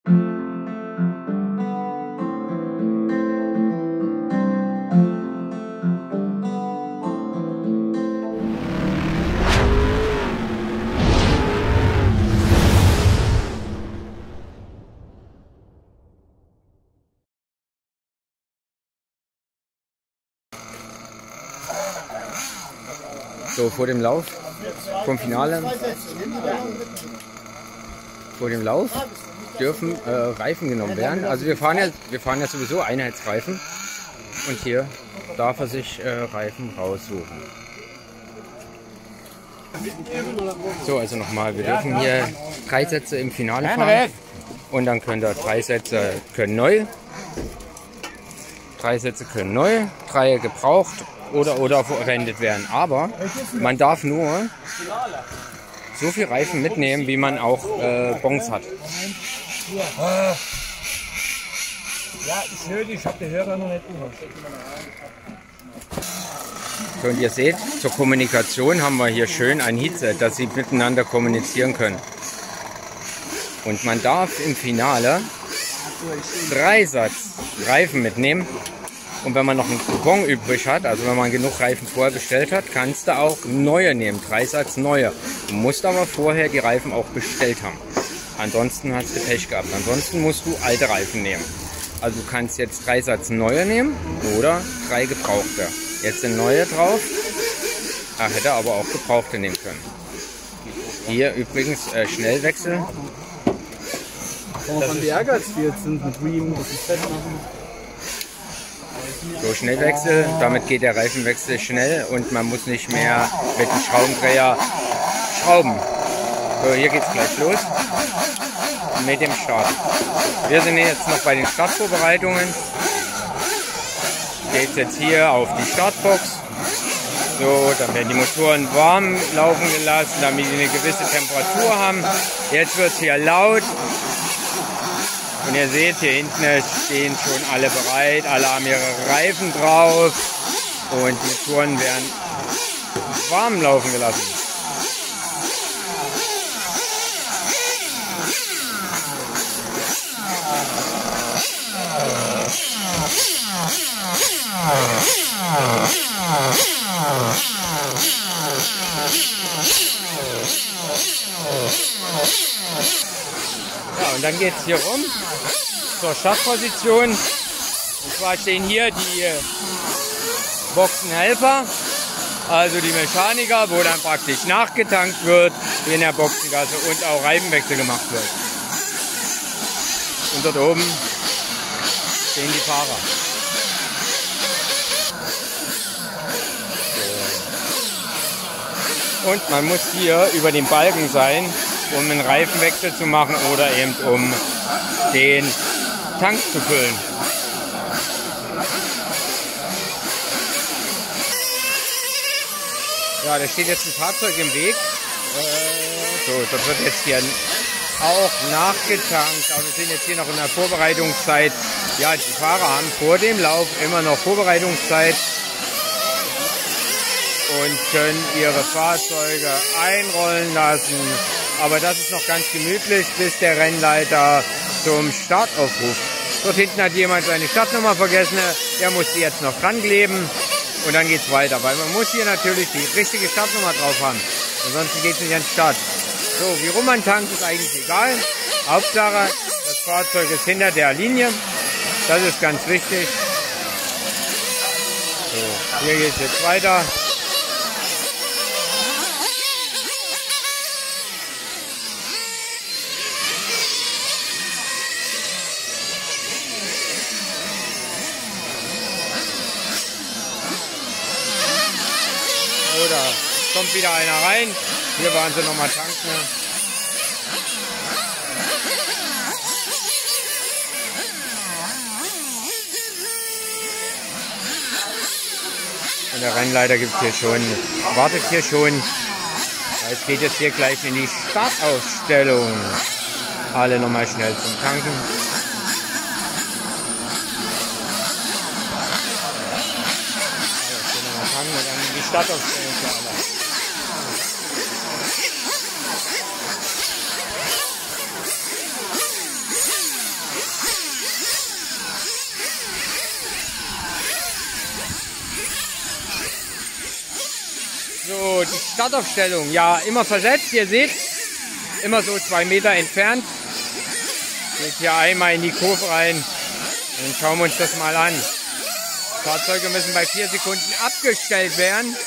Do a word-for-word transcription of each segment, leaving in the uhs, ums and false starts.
So, vor dem Lauf, vom Finale, vor dem Lauf dürfen äh, Reifen genommen werden. Also wir fahren, ja, wir fahren ja sowieso Einheitsreifen und hier darf er sich äh, Reifen raussuchen. So, also nochmal, wir dürfen hier drei Sätze im Finale fahren und dann können da drei Sätze können neu, drei Sätze können neu, drei gebraucht oder oder verwendet werden. Aber man darf nur so viel Reifen mitnehmen, wie man auch äh, Bons hat. Ja, ist nötig, ich habe die Hörer noch nicht gehört. So, und ihr seht, zur Kommunikation haben wir hier schön ein Headset, dass sie miteinander kommunizieren können. Und man darf im Finale drei Satz Reifen mitnehmen. Und wenn man noch einen Coupon übrig hat, also wenn man genug Reifen vorher bestellt hat, kannst du auch neue nehmen, drei Satz neue. Du musst aber vorher die Reifen auch bestellt haben. Ansonsten hast du Pech gehabt. Ansonsten musst du alte Reifen nehmen. Also du kannst jetzt drei Satz neue nehmen oder drei gebrauchte. Jetzt sind neue drauf. Er hätte aber auch gebrauchte nehmen können. Hier übrigens äh, Schnellwechsel. Warum die Ehrgeiz die jetzt sind mit Riemen, das ist fett machen. So, Schnellwechsel, damit geht der Reifenwechsel schnell und man muss nicht mehr mit dem Schraubendreher schrauben. So, hier geht's gleich los mit dem Start. Wir sind jetzt noch bei den Startvorbereitungen. Geht jetzt hier auf die Startbox. So, dann werden die Motoren warm laufen gelassen, damit sie eine gewisse Temperatur haben. Jetzt wird es hier laut. Und ihr seht, hier hinten stehen schon alle bereit, alle haben ihre Reifen drauf und die Motoren werden warm laufen gelassen. Ja, und dann geht es hier rum zur Startposition. Und zwar stehen hier die Boxenhelfer, also die Mechaniker, wo dann praktisch nachgetankt wird in der Boxengasse und auch Reifenwechsel gemacht wird. Und dort oben stehen die Fahrer. Und man muss hier über den Balken sein, um einen Reifenwechsel zu machen oder eben um den Tank zu füllen. Ja, da steht jetzt ein Fahrzeug im Weg. Äh, so, das wird jetzt hier auch nachgetankt. Aber wir sind jetzt hier noch in der Vorbereitungszeit. Ja, die Fahrer haben vor dem Lauf immer noch Vorbereitungszeit und können ihre Fahrzeuge einrollen lassen. Aber das ist noch ganz gemütlich, bis der Rennleiter zum Start aufruft. Dort hinten hat jemand seine Startnummer vergessen. Der muss die jetzt noch dran kleben und dann geht es weiter. Weil man muss hier natürlich die richtige Startnummer drauf haben. Ansonsten geht es nicht an den Start. So, wie rum man tankt, ist eigentlich egal. Hauptsache, das Fahrzeug ist hinter der Linie. Das ist ganz wichtig. So, hier geht es jetzt weiter. Oder kommt wieder einer rein. Hier waren sie nochmal tanken. Und der Rennleiter gibt hier schon, wartet hier schon. Jetzt geht es hier gleich in die Startaufstellung. Alle nochmal schnell zum Tanken. Und dann die Startaufstellung für alle. die Startaufstellung. Ja, immer versetzt, ihr seht, immer so zwei Meter entfernt. Geht hier einmal in die Kurve rein. Dann schauen wir uns das mal an. Fahrzeuge müssen bei vier Sekunden abgestellt werden.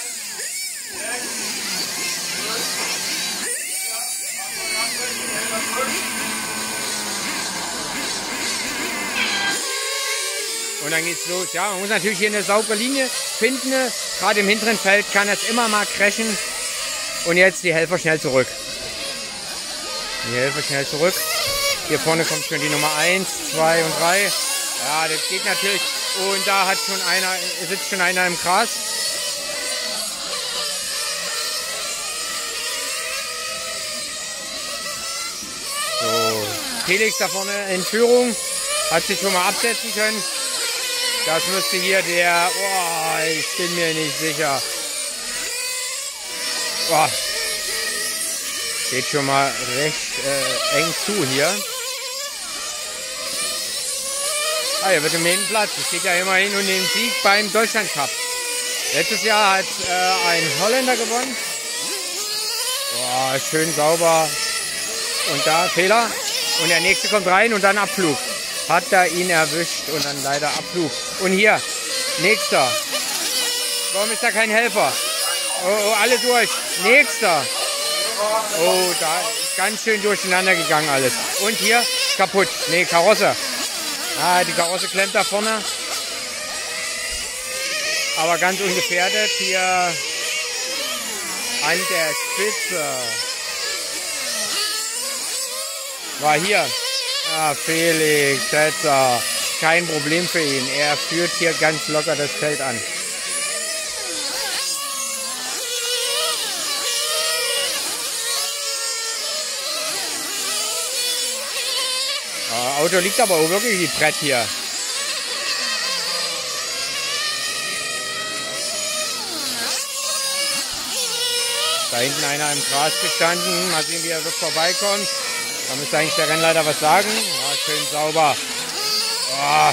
Und dann geht's los. Ja, man muss natürlich hier eine saubere Linie finden. Gerade im hinteren Feld kann es immer mal crashen. Und jetzt die Helfer schnell zurück. Die Helfer schnell zurück. Hier vorne kommt schon die Nummer eins, zwei und drei. Ja, das geht natürlich. Und da hat schon einer, sitzt schon einer im Gras. So, Felix da vorne in Führung. Hat sich schon mal absetzen können. Das müsste hier der, oh, ich bin mir nicht sicher. Oh, geht schon mal recht äh, eng zu hier. Ah, hier wird im jeden Platz. Es geht ja immerhin um den Sieg beim Deutschland Cup. Letztes Jahr hat äh, ein Holländer gewonnen. Oh, schön sauber. Und da Fehler. Und der nächste kommt rein und dann Abflug. Hat da ihn erwischt und dann leider Abflug. Und hier, nächster. Warum ist da kein Helfer? Oh, oh, alle durch. Nächster. Oh, da ist ganz schön durcheinander gegangen alles. Und hier, kaputt. Nee, Karosse. Ah, die Karosse klemmt da vorne. Aber ganz ungefährdet hier an der Spitze. War hier. Ah, Felix, Setzer. Kein Problem für ihn. Er führt hier ganz locker das Feld an. Ah, Auto liegt aber auch wirklich wie Brett hier. Da hinten einer im Gras gestanden. Mal sehen, wie er wirklich vorbeikommt. Da müsste eigentlich der Rennleiter was sagen. Ja, schön sauber. Oh.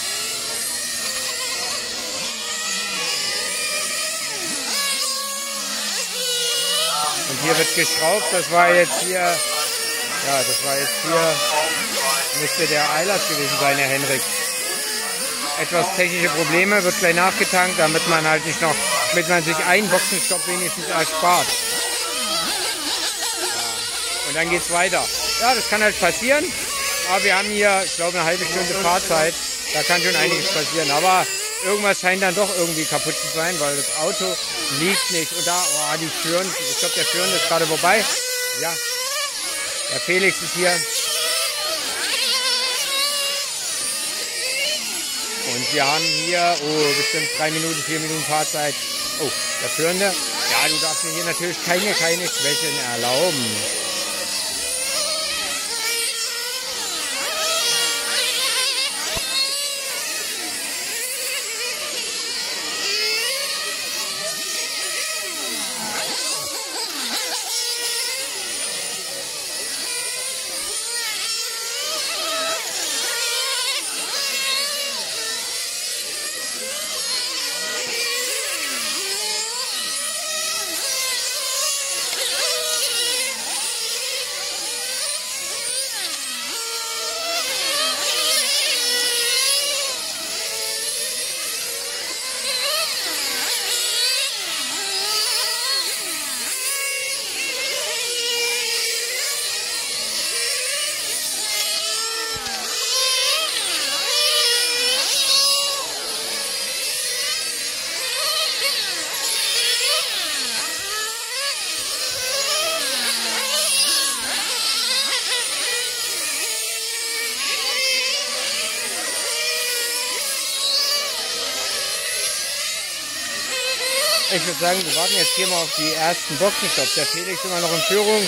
Und hier wird geschraubt. Das war jetzt hier. Ja, das war jetzt hier. Müsste der Eilers gewesen sein, Herr Henrik. Etwas technische Probleme, wird gleich nachgetankt, damit man halt nicht noch, damit man sich einen Boxenstopp wenigstens erspart. Ja. Und dann geht's weiter. Ja, das kann halt passieren, aber wir haben hier, ich glaube, eine halbe Stunde Fahrzeit. Da kann schon einiges passieren, aber irgendwas scheint dann doch irgendwie kaputt zu sein, weil das Auto liegt nicht. Und da, oh, die Führende, ich glaube, der Führende ist gerade vorbei. Ja, der Felix ist hier. Und wir haben hier, oh, bestimmt drei Minuten, vier Minuten Fahrzeit. Oh, der Führende. Ja, du darfst mir hier natürlich keine, keine Schwächen erlauben. Ich würde sagen, wir warten jetzt hier mal auf die ersten Boxenstopps. Der Felix immer noch in Führung.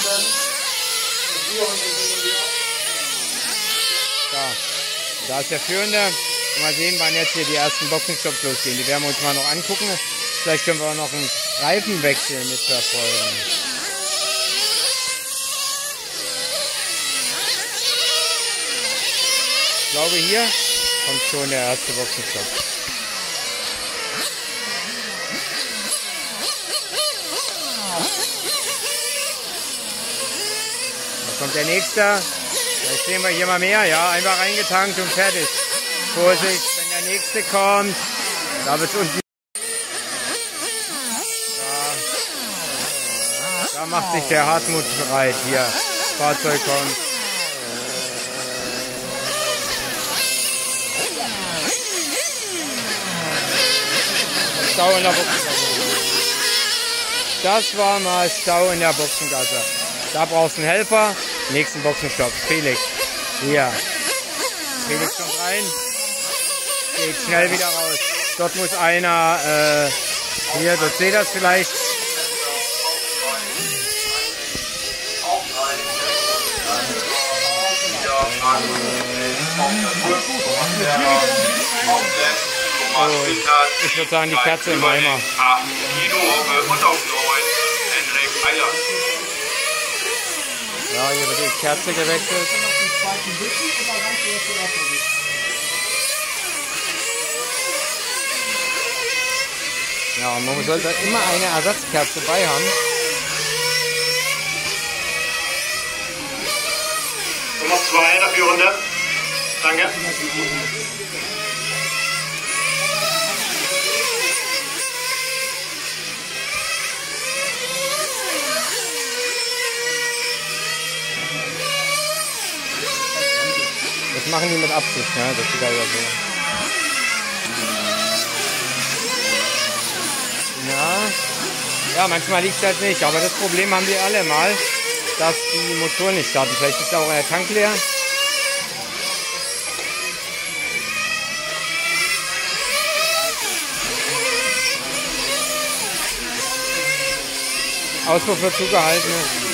Da, da ist der Führende. Mal sehen, wann jetzt hier die ersten Boxenstopps losgehen. Die werden wir uns mal noch angucken. Vielleicht können wir auch noch einen Reifenwechsel mitverfolgen. Ich glaube, hier kommt schon der erste Boxenstopp. kommt der nächste. Vielleicht sehen wir hier mal mehr. Ja, einfach reingetankt und fertig. Vorsicht, wenn der nächste kommt. Da wird es unten. Da, da macht sich der Hartmut bereit. Hier, das Fahrzeug kommt. Stau in der Boxengasse. Das war mal Stau in der Boxengasse. Da brauchst du einen Helfer. Nächsten Boxenstopp. Felix. Hier. Felix kommt rein. Geht schnell wieder raus. Dort muss einer, äh, hier, dort seht ihr das vielleicht. Oh, ich würde sagen, die Kerze im Eimer. Ja, hier wird die Kerze gewechselt. Ja, man sollte immer eine Ersatzkerze bei haben. Nummer zwei dafür runter. Danke. Das machen die mit Absicht, ne? Das sieht da ja so. Ja, ja, manchmal liegt es halt nicht, aber das Problem haben wir alle mal, dass die Motoren nicht starten. Vielleicht ist da auch euer Tank leer. Auspuff wird zugehalten.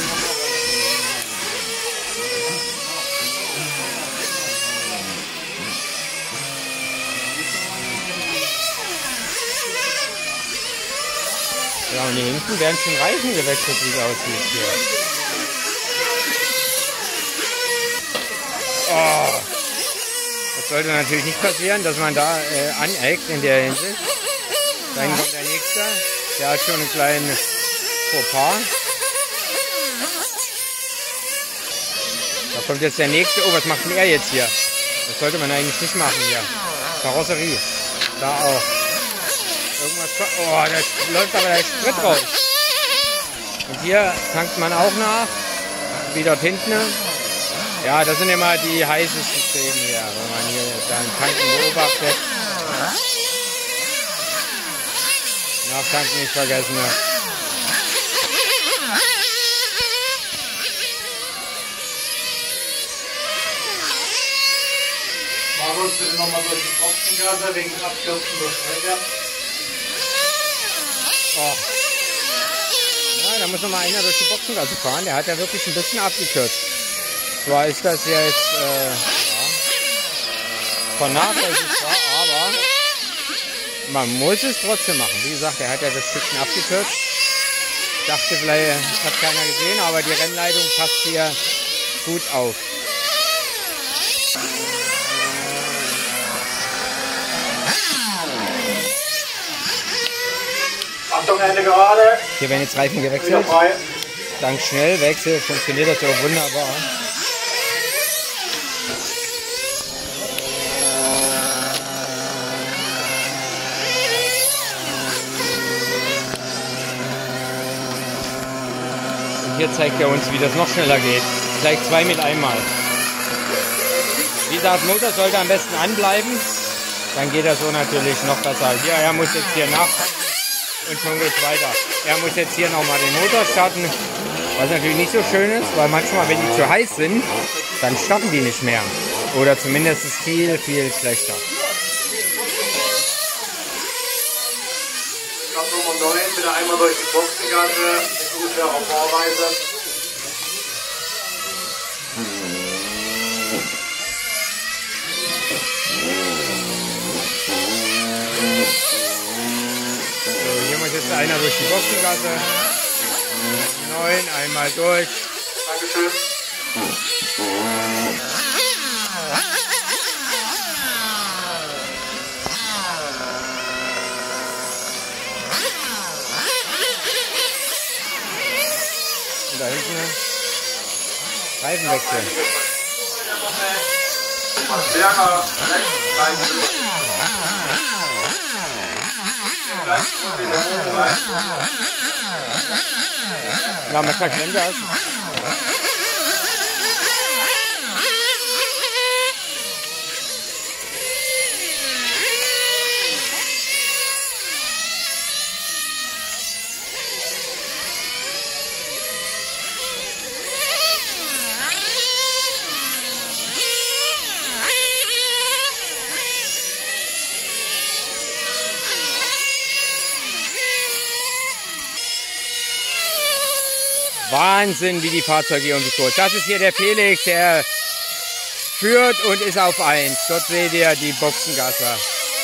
Ja, und hier hinten werden schon Reifen gewechselt, wie es aussieht hier. Oh. Das sollte natürlich nicht passieren, dass man da äh, aneckt in der Hinsicht. Dann kommt der nächste, der hat schon einen kleinen Fauxpas. Da kommt jetzt der nächste. Oh, was macht denn er jetzt hier? Das sollte man eigentlich nicht machen hier. Karosserie. Da auch. Irgendwas. Oh, da läuft aber der Sprit raus. Und hier tankt man auch nach. Wie dort hinten. Ja, das sind immer die heißesten Szenen hier, wenn man hier dann Tanken beobachtet. Nachtanken nicht vergessen. Ne? Markus, bitte nochmal durch die Boxengasse wegen Abkürzen durch Strecke. Oh. Ja, da muss noch mal einer durch die Boxengasse fahren. Der hat ja wirklich ein bisschen abgekürzt. Zwar ist das jetzt äh, ja, vernachlässigbar, aber man muss es trotzdem machen. Wie gesagt, er hat ja das Stückchen abgekürzt. Ich dachte vielleicht, das hat keiner gesehen, aber die Rennleitung passt hier gut auf. Achtung, Ende gerade. Hier werden jetzt Reifen gewechselt. Dank Schnellwechsel funktioniert das ja wunderbar. Und hier zeigt er uns, wie das noch schneller geht. Gleich zwei mit einmal. Wie gesagt, Motor sollte am besten anbleiben. Dann geht das so natürlich noch besser. Hier, er muss jetzt hier nach. Und schon geht's weiter. Er muss jetzt hier nochmal den Motor starten, was natürlich nicht so schön ist, weil manchmal, wenn die zu heiß sind, dann starten die nicht mehr. Oder zumindest ist viel, viel schlechter. Stopp Nummer neun, bitte einmal durch die Boxengasse, ungefähr auf Vorweise. Jetzt einer durch die Boxengasse. Neun, einmal durch. Dankeschön. Und da hinten. Reifenwechsel. Berger, rechts, Ja, manchmal klemmt das. Wahnsinn, wie die Fahrzeuge hier um die Kurve. Das ist hier der Felix, der führt und ist auf eins. Dort seht ihr die Boxengasse.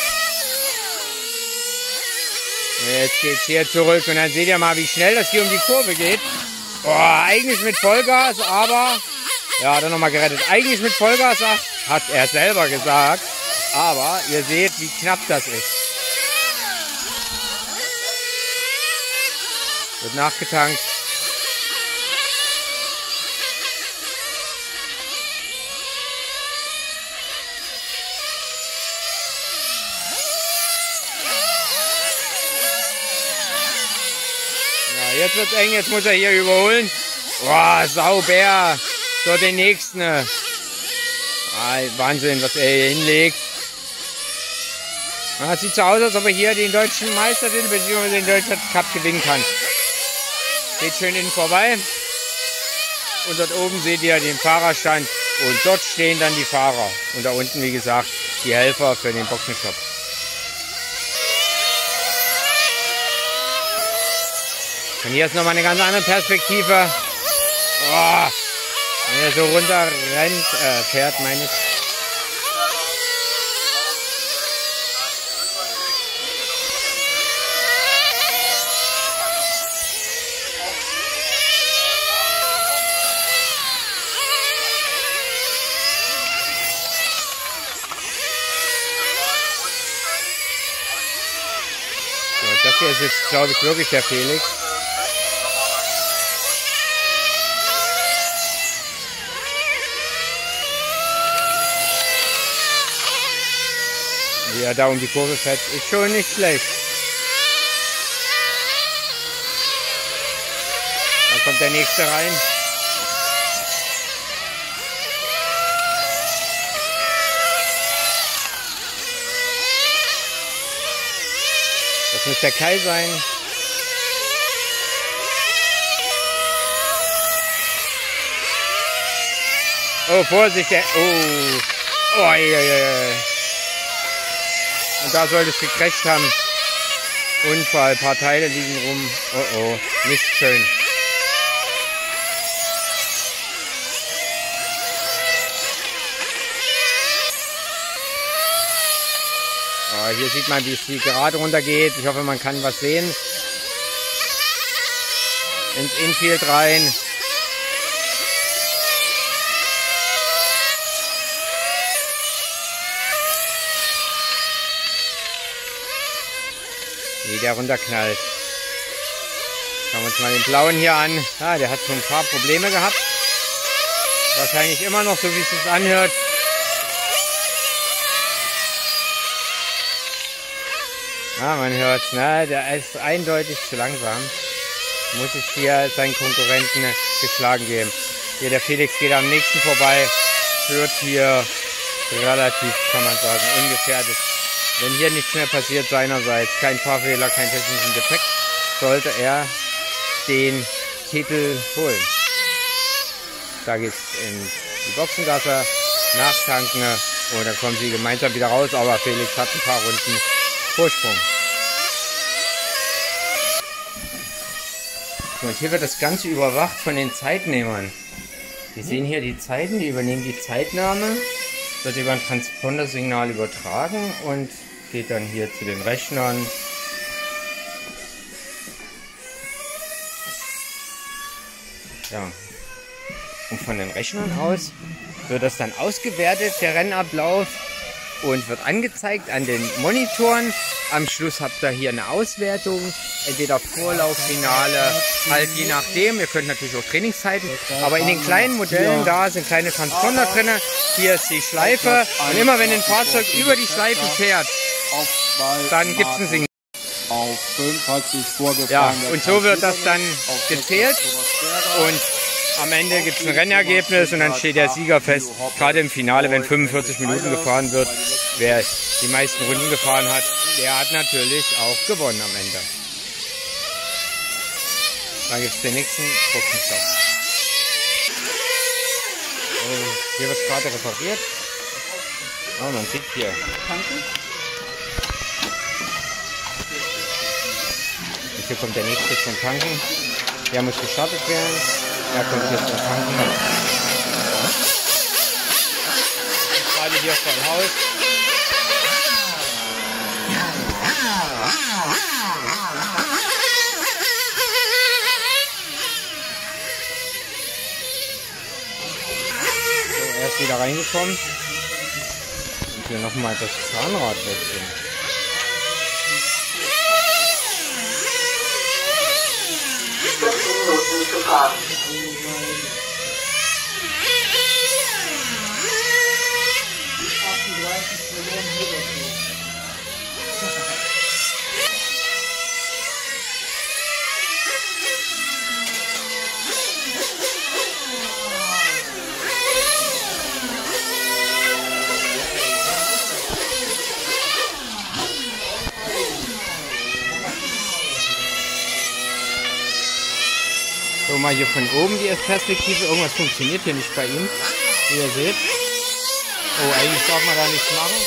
Jetzt geht's hier zurück und dann seht ihr mal, wie schnell das hier um die Kurve geht. Oh, eigentlich mit Vollgas, aber ja, hat er nochmal gerettet. Eigentlich mit Vollgas, hat er selber gesagt. Aber ihr seht, wie knapp das ist. Wird nachgetankt. Jetzt wird's eng, jetzt muss er hier überholen. Boah, sauber. So, den nächsten. Ah, Wahnsinn, was er hier hinlegt. Es sieht so aus, als ob er hier den deutschen Meistertitel bzw. den deutschen Cup gewinnen kann. Geht schön innen vorbei. Und dort oben seht ihr den Fahrerstand. Und dort stehen dann die Fahrer. Und da unten, wie gesagt, die Helfer für den Boxenstopp. Und hier ist nochmal eine ganz andere Perspektive. Oh, wenn er so runter rennt, äh, fährt, meine ich. So, das hier ist jetzt, glaube ich, wirklich der Felix. Wie er da um die Kurve fährt, ist schon nicht schlecht. Da kommt der nächste rein. Das muss der Kai sein. Oh, Vorsicht, der. Oh. Oh, ja, ja, ja. Und da sollte es gecrasht haben. Unfall, ein paar Teile liegen rum. Oh oh, nicht schön. Oh, hier sieht man, wie es die gerade runter geht. Ich hoffe, man kann was sehen. Ins Infield rein. Wie der runterknallt. Schauen wir uns mal den blauen hier an. Ah, der hat schon ein paar Probleme gehabt. Wahrscheinlich immer noch, so wie es sich anhört. Ah, man hört, na, der ist eindeutig zu langsam. Muss ich hier seinen Konkurrenten geschlagen geben. Hier, der Felix geht am nächsten vorbei. Führt hier relativ, kann man sagen, ungefährdet. Wenn hier nichts mehr passiert seinerseits, kein Fahrfehler, kein technischen Defekt, sollte er den Titel holen. Da geht's in die Boxengasse, nachtanken und dann kommen sie gemeinsam wieder raus, aber Felix hat ein paar Runden Vorsprung. Und hier wird das Ganze überwacht von den Zeitnehmern. Sie sehen hier die Zeiten, die übernehmen die Zeitnahme, wird über ein Transpondersignal übertragen und geht dann hier zu den Rechnern. Ja. Und von den Rechnern aus wird das dann ausgewertet, der Rennablauf. und wird angezeigt an den Monitoren. Am Schluss habt ihr hier eine Auswertung, entweder Vorlauf, Finale, halt je nachdem. Ihr könnt natürlich auch Trainingszeiten, aber in den kleinen Modellen da sind kleine Transponder drin. Hier ist die Schleife und immer wenn ein Fahrzeug über die Schleife fährt, dann gibt es ein Signal. Auf fünf hat sich vorgefahren. Ja, und so wird das dann gezählt und am Ende gibt es ein Rennergebnis und dann steht der Sieger fest. Gerade im Finale, wenn fünfundvierzig Minuten gefahren wird, wer die meisten Runden gefahren hat, der hat natürlich auch gewonnen am Ende. Dann gibt es den nächsten Boxenstopp. Hier wird gerade repariert. Oh, man sieht hier. Und hier kommt der nächste zum Tanken. Der muss gestartet werden. Er kommt jetzt zum Tanken. Gerade hier vor dem Haus. So, er ist wieder reingekommen. Und hier nochmal das Zahnrad wechseln. Gefahren. So, mal hier von oben die Perspektive. Irgendwas funktioniert hier nicht bei ihm, wie ihr seht. Oh, eigentlich darf man da nichts machen.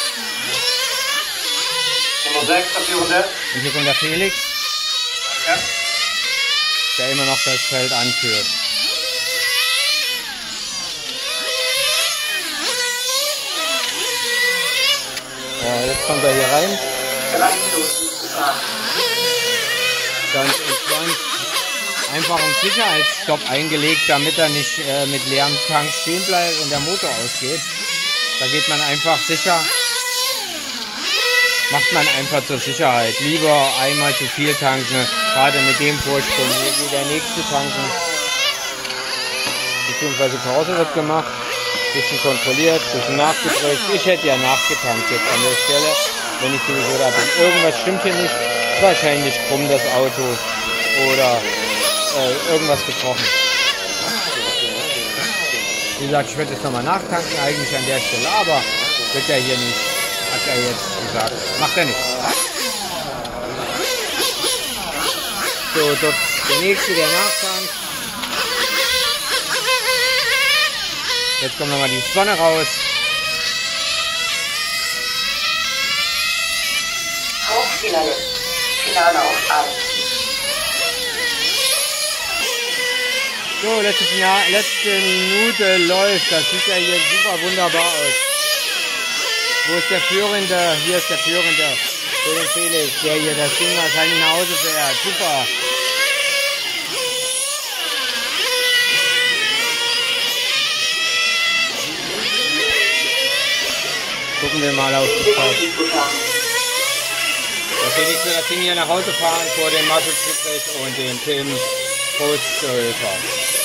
Nummer sechs, vierhundert. Und hier kommt der Felix, Danke. der immer noch das Feld anführt. Ja, jetzt kommt er hier rein. drei Minuten gefahren. Ganz entspannt. Einfach einen Sicherheitsstopp eingelegt, damit er nicht äh, mit leerem Tank stehen bleibt und der Motor ausgeht. Da geht man einfach sicher, macht man einfach zur Sicherheit. Lieber einmal zu viel tanken, gerade mit dem Vorsprung. Hier geht der nächste tanken. Beziehungsweise Pause wird gemacht, bisschen kontrolliert, bisschen nachgedrückt. Ich hätte ja nachgetankt jetzt an der Stelle, wenn ich sowieso da bin. Irgendwas stimmt hier nicht. Wahrscheinlich krumm das Auto oder Äh, irgendwas gebrochen. Wie gesagt, ich werde jetzt nochmal nachtanken, eigentlich an der Stelle, aber wird er hier nicht, hat er jetzt gesagt, macht er nicht. So, dort der nächste, der nachtankt. Jetzt kommt nochmal die Sonne raus. Hauptfinale. Finale auf Abend. So, letzte, letzte Minute läuft. Das sieht ja hier super wunderbar aus. Wo ist der Führende? Hier ist der Führende. Für den Felix, der hier das Ding wahrscheinlich nach Hause fährt. Super. Gucken wir mal auf die Zeit. Der Felix will das Ding hier nach Hause fahren vor dem Markus Friedrich und dem Tim Großhöfer.